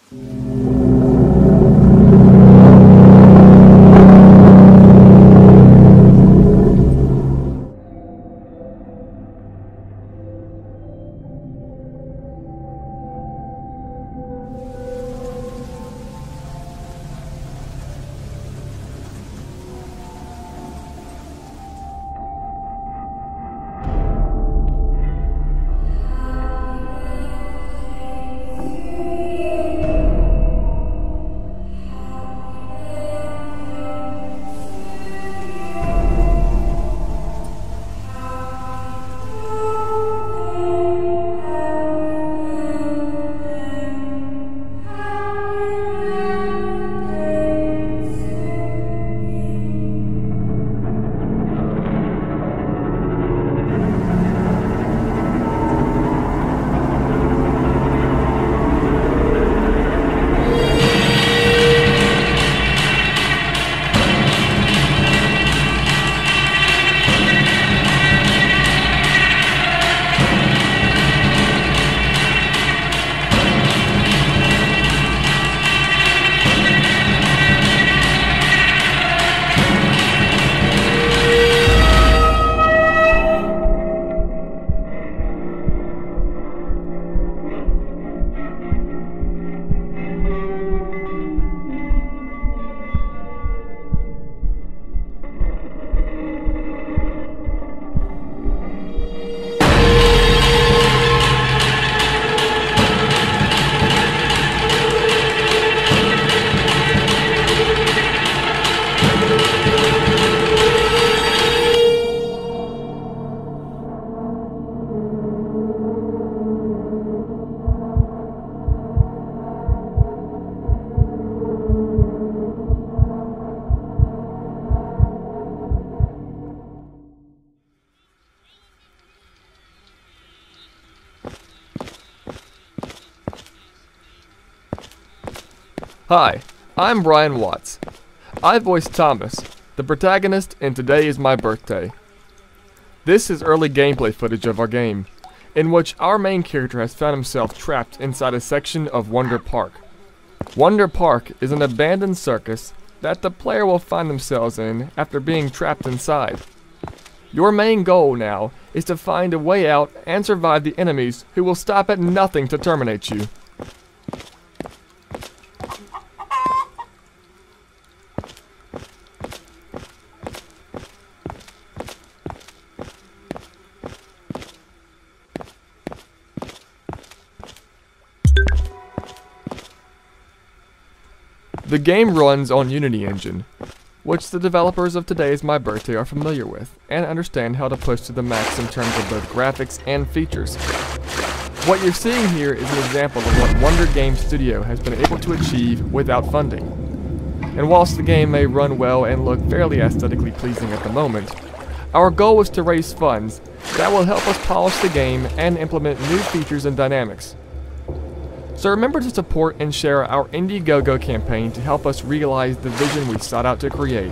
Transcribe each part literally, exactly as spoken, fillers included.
Hi, I'm Brian Watts. I voiced Thomas, the protagonist in Today Is My Birthday. This is early gameplay footage of our game, in which our main character has found himself trapped inside a section of Wonder Park. Wonder Park is an abandoned circus that the player will find themselves in after being trapped inside. Your main goal now is to find a way out and survive the enemies who will stop at nothing to terminate you. The game runs on Unity Engine, which the developers of Today Is My Birthday are familiar with and understand how to push to the max in terms of both graphics and features. What you're seeing here is an example of what Wonder Game Studio has been able to achieve without funding. And whilst the game may run well and look fairly aesthetically pleasing at the moment, our goal is to raise funds that will help us polish the game and implement new features and dynamics. So remember to support and share our Indiegogo campaign to help us realize the vision we sought out to create.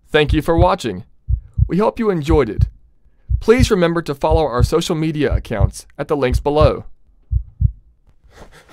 Thank you for watching. We hope you enjoyed it. Please remember to follow our social media accounts at the links below.